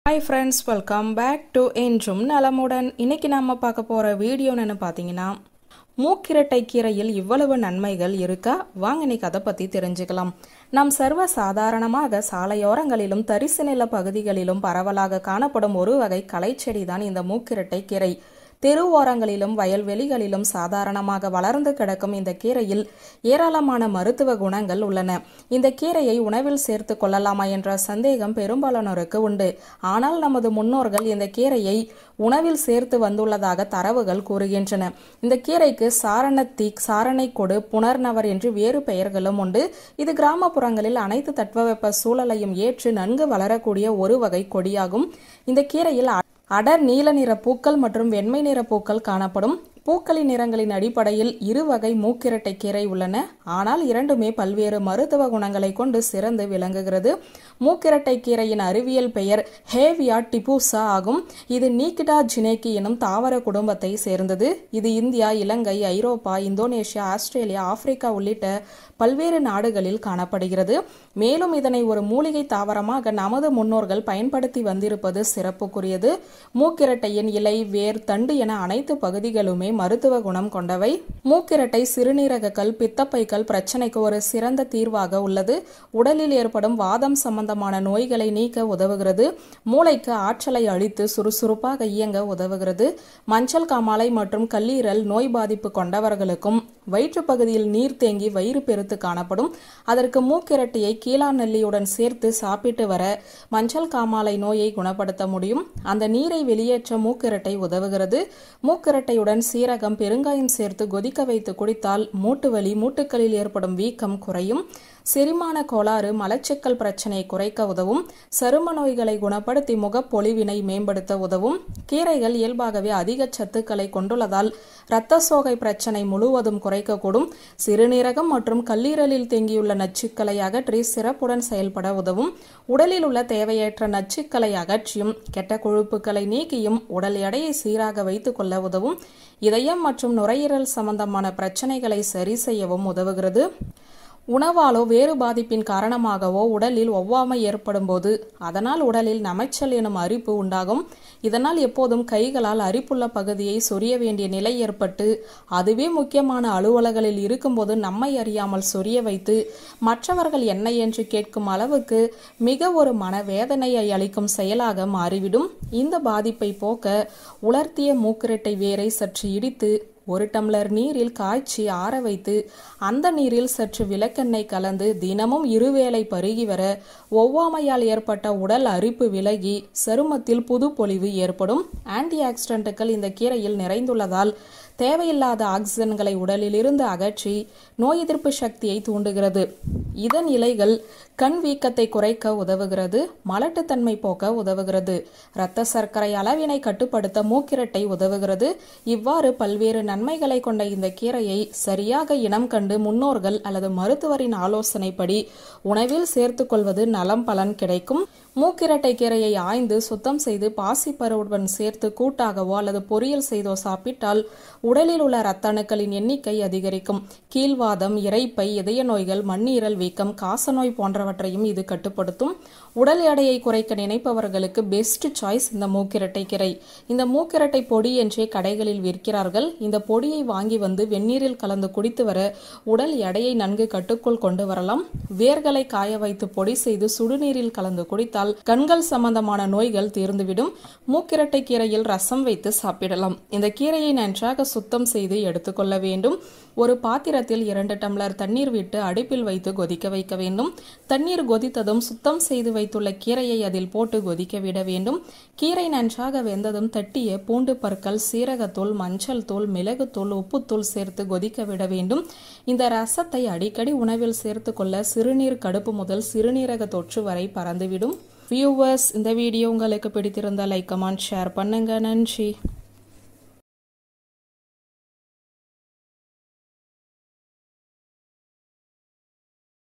Hi friends, welcome back to என்றும் நலமுடன். இன்னைக்கு நாம பார்க்க போற வீடியோ என்னன்னு பாத்தீங்கன்னா, மூக்கிரட்டை கீரையில் இவ்வளவு நன்மைகள் இருக்கா? வாங்க இன்னைக்கு அதை பத்தி தெரிஞ்சுக்கலாம். நாம் சர்வ சாதாரணமாக சாலையோரங்களிலும் தரிசு நில பகுதிகளிலும் பரவலாக காணப்படும் ஒரு வகை களைச்செடி தான் இந்த மூக்கிரட்டை கீரை. தெருவோரங்களிலும் வயல்வெளிகளிலும் சாதாரணமாக வளர்ந்து கிடக்கும் இந்த கீரையில் ஏராளமான மருத்துவ குணங்கள் உள்ளன. இந்த கீரையை உணவில் சேர்த்து கொள்ளலாமா என்ற சந்தேகம் பெரும்பாலானோருக்கு உண்டு. ஆனால் நமது முன்னோர்கள் இந்த கீரையை உணவில் சேர்த்து வந்துள்ளதாக தரவுகள் கூறுகின்றன. இந்த கீரைக்கு சாரணத்தீக், சாரணைக்கொடு, புனர்நவர் என்று வேறு பெயர்களும் உண்டு. இது கிராமப்புறங்களில் அனைத்து தட்பவெப்ப சூழலையும் ஏற்று நன்கு வளரக்கூடிய ஒரு வகை கொடியாகும். இந்த கீரையில் அடர் நீல நிற பூக்கள் மற்றும் வெண்மை நிற பூக்கள் காணப்படும். பூக்களின் நிறங்களின் அடிப்படையில் இரு வகை மூக்கிரட்டை கீரை உள்ளன. ஆனால் இரண்டுமே பல்வேறு மருத்துவ குணங்களை கொண்டு சிறந்து விளங்குகிறது. மூக்கிரட்டை கீரையின் அறிவியல் பெயர் ஹேவியா டிபூசா ஆகும். இது நீக்கிடா ஜினேக்கி எனும் தாவர குடும்பத்தை சேர்ந்தது. இது India, Ilangai, Europe, Indonesia, Australia, Africa உள்ளிட்ட பல்வேறு நாடுகளில் காணப்படுகிறது. மேலும் இதனை ஒரு மூலிகை தாவரமாக நமது முன்னோர்கள் பயன்படுத்தி வந்திருப்பது சிறப்புக்குரியது. மூக்கிரட்டையின் இலை, வேர், தண்டு என அனைத்து பகுதிகளுமே மருத்துவ குணம் கொண்டவை. மூக்கிரட்டை சிறுநீரகக்கல், பித்தப்பைக்கல் பிரச்சனைக்கு ஒரு சிறந்த தீர்வாக உள்ளது. உடலில் ஏற்படும் வாதம் சம்பந்தமான நோய்களை நீக்க உதவுகிறது. மூளைக்கு ஆற்றலை அளித்து சுறுசுறுப்பாக இயங்க உதவுகிறது. மஞ்சள் காமாலை மற்றும் கல்லீரல் நோய் பாதிப்பு கொண்டவர்களுக்கும் வயிற்று பகுதியில் நீர் தேங்கி வயிறு பெருத்து காணப்படும். அதற்கு மூக்கிரட்டையை கீழா நெல்லியுடன் சேர்த்து சாப்பிட்டு வர மஞ்சள் காமாலை நோயை குணப்படுத்த முடியும். அந்த நீரை வெளியேற்ற மூக்கிரட்டை உதவுகிறது. மூக்கிரட்டையுடன் சீரகம், பெருங்காயம் சேர்த்து கொதிக்க வைத்து குடித்தால் மூட்டு வலி, மூட்டுக்களில் ஏற்படும் வீக்கம் குறையும். செரிமான கோளாறு, மலச்சிக்கல் பிரச்சனையை குறைக்க உதவும். சரும நோய்களை குணப்படுத்தி முகப்பொலிவினை மேம்படுத்த உதவும். கீரைகள் இயல்பாகவே அதிக சத்துக்களை கொண்டுள்ளதால் இரத்த சோகை பிரச்சனை முழுவதும் குறைக்கக்கூடும். சிறுநீரகம் மற்றும் கல்லீரலில் தேங்கியுள்ள நச்சுக்களை அகற்றி சிறப்புடன் செயல்பட உதவும். உடலில் உள்ள தேவையற்ற நச்சுக்களை அகற்றியும் கெட்ட கொழுப்புகளை நீக்கியும் உடல் எடையை சீராக வைத்துக் கொள்ள உதவும். இதயம் மற்றும் நுரையீரல் சம்பந்தமான பிரச்சனைகளை சரி செய்யவும் உதவுகிறது. உணவாலோ வேறு பாதிப்பின் காரணமாகவோ உடலில் ஒவ்வாமை ஏற்படும் போது அதனால் உடலில் நமைச்சல் எனும் அரிப்பு உண்டாகும். இதனால் எப்போதும் கைகளால் அரிப்புள்ள பகுதியை சொரிய வேண்டிய நிலை ஏற்பட்டு அதுவே முக்கியமான அலுவலகளில் இருக்கும்போது நம்மை அறியாமல் சொரிய வைத்து மற்றவர்கள் என்ன என்று கேட்கும் அளவுக்கு மிக ஒரு மனவேதனையை அளிக்கும் செயலாக மாறிவிடும். இந்த பாதிப்பை போக்க உலர்த்திய மூக்கிரட்டை வேரை சற்று இடித்து 1 டம்ளர் நீரில் காய்ச்சி ஆற வைத்து அந்த நீரில் சற்று விளக்கெண்ணெய் கலந்து தினமும் இருவேளை பருகி வர ஒவ்வாமையால் ஏற்பட்ட உடல் அரிப்பு விலகி சருமத்தில் புது பொலிவு ஏற்படும். ஆன்டி ஆக்சிடென்ட்டுகள் இந்த கீரையில் நிறைந்துள்ளதால் தேவையில்லாத ஆக்சிஜன்களை உடலில் இருந்து அகற்றி நோய் எதிர்ப்பு சக்தியை தூண்டுகிறது. இதன் இலைகள் கண் வீக்கத்தை குறைக்க உதவுகிறது. மலட்டுத்தன்மை போக்க உதவுகிறது. இரத்த சர்க்கரை அளவினை கட்டுப்படுத்த மூக்கிரட்டை உதவுகிறது. இவ்வாறு பல்வேறு நன்மைகளை கொண்ட இந்த கீரையை சரியாக இனம் கண்டு முன்னோர்கள் அல்லது மருத்துவரின் ஆலோசனைப்படி உணவில் சேர்த்து கொள்வது நலம் பலன் கிடைக்கும். மூக்கிரட்டை கீரையை ஆய்ந்து சுத்தம் செய்து பாசிப்பருவுடன் சேர்த்து கூட்டாகவோ அல்லது பொரியல் செய்தோ சாப்பிட்டால் உடலில் உள்ள இரத்த அணுக்களின் எண்ணிக்கை அதிகரிக்கும். கீழ்வாதம், இரைப்பை, இதய நோய்கள், மண்ணீரல் வீக்கம், காசநோய் போன்றவற்றையும் இது கட்டுப்படுத்தும். உடல் எடையை குறைக்க நினைப்பவர்களுக்கு பெஸ்ட் சாய்ஸ் இந்த மூக்கிரட்டை கீரை. இந்த மூக்கிரட்டை பொடி என்றே கடைகளில் விற்கிறார்கள். இந்த பொடியை வாங்கி வந்து வெந்நீரில் கலந்து குடித்து வர உடல் எடையை நன்கு கட்டுக்குள் கொண்டு வரலாம். வேர்களை காய வைத்து பொடி செய்து சுடுநீரில் கலந்து குடித்தால் கண்கள் சம்பந்தமான நோய்கள் தீர்ந்துவிடும். மூக்கிரட்டை கீரையில் ரசம் வைத்து சாப்பிடலாம். இந்த கீரையை நன்றாக சுத்தம் செய்து எடுத்துக்கொள்ள வேண்டும். ஒரு பாத்திரத்தில் 2 டம்ளர் தண்ணீர் விட்டு அடுப்பில் வைத்து கொதிக்க வைக்க வேண்டும். தண்ணீர் கொதித்ததும் சுத்தம் செய்து வைத்துள்ள கீரையை அதில் போட்டு கொதிக்க விட வேண்டும். கீரை நன்றாக வெந்ததும் தட்டிய பூண்டு பற்கள், சீரகத்தூள், மஞ்சள் தூள், மிளகுத்தூள், உப்புத்தூள் சேர்த்து கொதிக்க விட வேண்டும். இந்த ரசத்தை அடிக்கடி உணவில் சேர்த்து கொள்ள சிறுநீர் கடுப்பு முதல் சிறுநீரக தொற்று வரை பறந்துவிடும். வியூவர்ஸ், இந்த வீடியோ உங்களுக்கு பிடித்திருந்தால் லைக், கமெண்ட், ஷேர் பண்ணுங்க. நன்றி.